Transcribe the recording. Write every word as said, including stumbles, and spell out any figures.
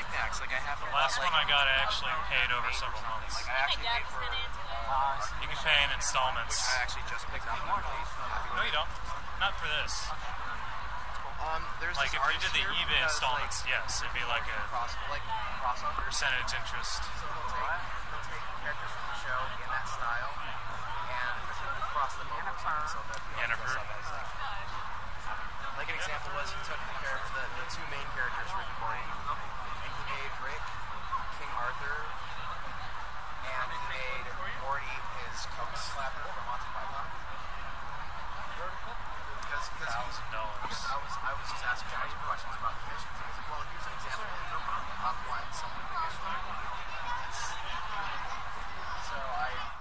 packs. Like I have the last like, one I got, I actually paid over several months. Like I actually paid for. Uh, you can pay in installments. Which I actually just picked up. No, you don't. Not for this. Um, there's like if you did the eBay installments, like, yes, it'd be like a cross, like crossover percentage interest. So he'll take, he'll take characters from the show in that style and cross them over so that you know, dress up as like. Like an example was he took the character, the, the two main characters, Rick and Morty, and he made Rick King Arthur, and he made Morty his coke slapper from Monty Python. Because, because, Thousand dollars. because I was I was just asking a bunch of questions about the missions. He was like, well, here's an example of outline some of the missions. So I